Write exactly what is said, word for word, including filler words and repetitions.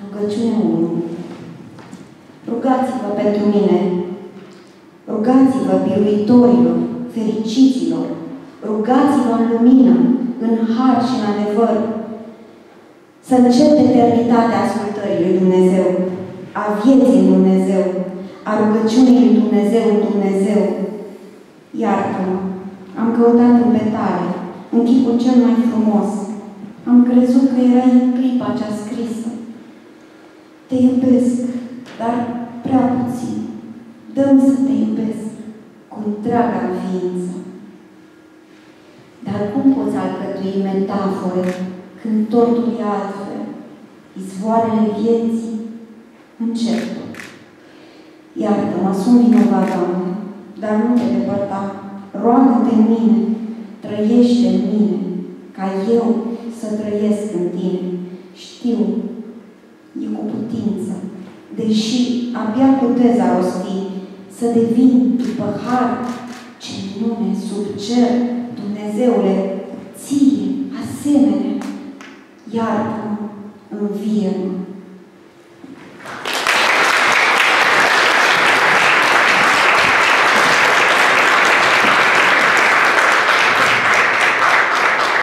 Rugăciune unu. Rugați-vă pentru mine. Rugați-vă, biruitorilor, fericiților. Rugați-vă în lumină, în har și în adevăr. Să încep eternitatea ascultării lui Dumnezeu, a vieții lui Dumnezeu, a rugăciunii lui Dumnezeu în Dumnezeu. Iartă-mă, am căutat în petale, în chipul cel mai frumos. Am crezut că erai în clipa cea scrisă. Te iubesc, dar prea puțin. Dă-mi să te iubesc cu întreaga ființă. Dar cum poți alcătui metafore când totul e altfel? Izvoarele vieții încep. Iartă-mă, sunt vinovat, Doamne, dar nu te depărta. Roagă-te în mine, trăiește în mine, ca eu să trăiesc în tine. Știu, e cu putință, deși abia putez a rosti, să devin după har ce minune sub cer, Dumnezeule, ție asemenea. Iartă-mă, învie-mă.